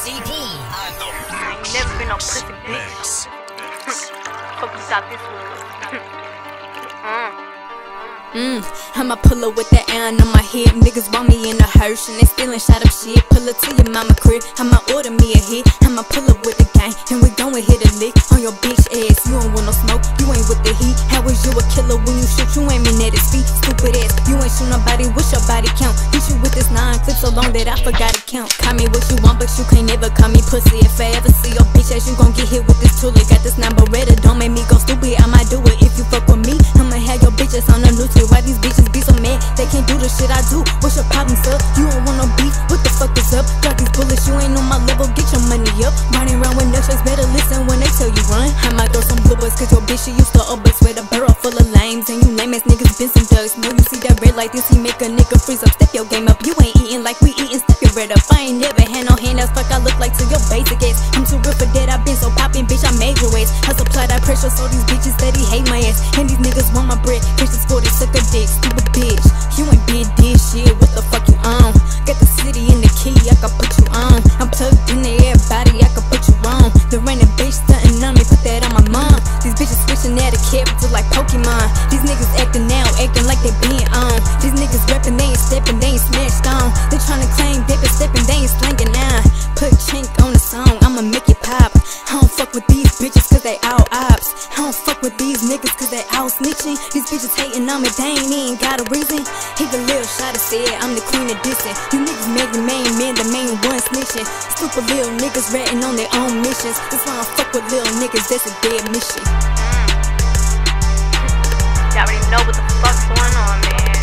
CP on the I ain't never been no pussy bitch. Hope you thought this was. I'ma pull up with that iron on my head. Niggas want me in a hearse and they stealing shot up shit. Pull up to your mama crib, I'ma order me a hit. I'ma pull up with the gang and we gon' hit a lick on your bitch ass. You don't want no smoke, you ain't with the heat. How is you a killer when you shoot? You aiming at his feet, stupid ass. You ain't shoot nobody, what's your body count? Hit you with this 9 clip so long that I forgot to count. Call me what you want, but you can't never call me pussy. If I ever see your bitch ass, you gon' get hit with this tool. Got this 9 Beretta, don't make me go stupid. I might do it if you fuck with me. I'ma have your bitches on the news. Why these bitches be so mad? They can't do the shit I do. What's your problem, sir? You don't want no beef? What the fuck is up? Drop these bullets, you ain't on my level. Get your money up. Riding around with nutshakes, better listen when they tell you run. I might throw some blue boys, cause your bitch, she used to up, but swear the barrel full of lames. And you lame ass niggas been some ducks. Know you see that red like this, he make a nigga freeze up. Step your game up. You ain't eating like we eating. Step your bread up. I ain't never had no handouts. Fuck, I look like to your basic ass. I'm too real for that. I been so poppin', bitch. I made your ass. I supply that pressure, so these bitches steady hate my ass. And these niggas want my bread. Bitches for they suck a dick. Stupid bitch. You ain't been this shit. What the fuck you on? Got the city in the key. I can put you on. I'm plugged in the everybody. I can put you on. The random bitch stuntin' on me. Put that on my mom. These bitches switching out of characters like Pokemon. These niggas acting now, acting like they been on. These niggas rapping, they ain't stepping, they ain't snatched on. They tryna claim they been stepping, they ain't slinging now. Put chink on the song, I'ma make it pop. I don't fuck with these bitches cause they all ops. I don't fuck with these niggas cause they all snitching. These bitches hating on me, they ain't even got a reason. Even Lil Shawty said I'm the queen of dissing. You niggas make the main man, the main one snitching. Stupid little niggas ratting on their own missions. That's why I don't fuck with little niggas, that's a dead mission. Y'all already know what the fuck's going on, man.